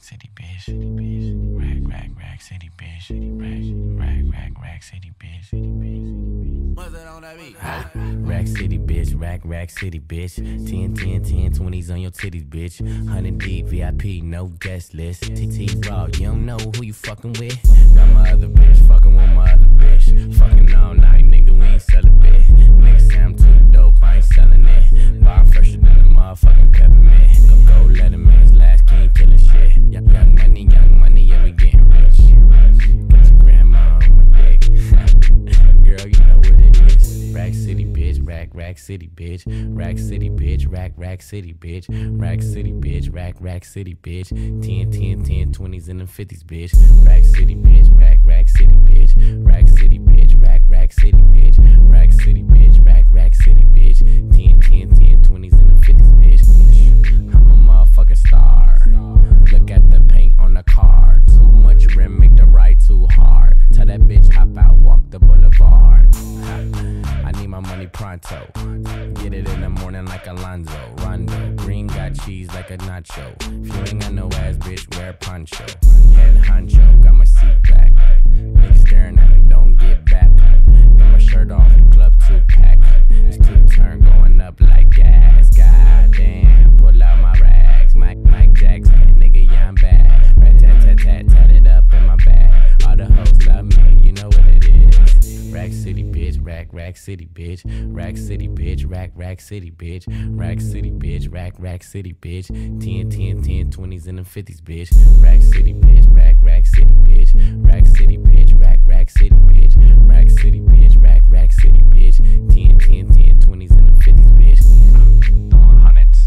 city bitch. Rack city bitch. Rack city bitch. What's that on that beat? Rack city bitch, rack city bitch. 10, 20s on your titties, bitch. 100 deep VIP, no guest list. TT Raw, you don't know who you fucking with. Got my other bitch, fucking with my other bitch. Fucking all night, nigga, we ain't celibate. Nigga say I'm too dope, I ain't selling it. Bar fresher than the motherfucking peppermint. Go let him in, his last king killing shit. Young money, yeah, we getting rich. Put your grandma on my dick. Girl, you know what it is. Rack city bitch, rack city bitch. Rack city bitch, rack city bitch. Rack city bitch, rack city bitch. 10, 20s and the 50s, bitch. Rack city bitch, rack city bitch. Rack city bitch, rack city bitch. Rack city bitch, rack city bitch. 10, 20s and the 50s, bitch. I'm a motherfucking star. Look at the paint on the car. Too much rim, make the ride too hard. Tell that bitch hop out, walk the boulevard. I need my money pronto. Get it in the morning like Alonzo. Rondo, green got cheese like a nacho. If you ain't got no ass, bitch, wear a poncho. Head honcho, got my seat back. Niggas staring at me, don't get back. Got my shirt off, the club 2-pack. It's 2-turn going up like gas. Goddamn, pull out my rags. Mike Jackson, nigga, yeah, I'm bad. Rat-tat-tat-tat, it up in my bag. All the hoes love me, you know what it is. Rack city bitch, rack city bitch. Rack city bitch, rack city bitch. Rack city bitch, rack city bitch. 10, 20s and the 50s, bitch. Rack city bitch, rack city bitch. Rack city bitch, rack city bitch. Rack city bitch, rack city bitch. 10, 20s and the 50s, bitch. Throwing hundreds.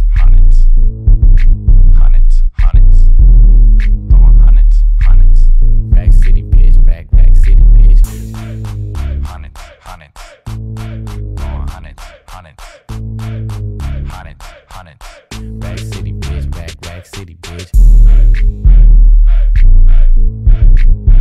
Throwing hundreds. Rack city bitch, rack city bitch. Hundreds. Throwing hundreds. Rack city bitch, rack city bitch.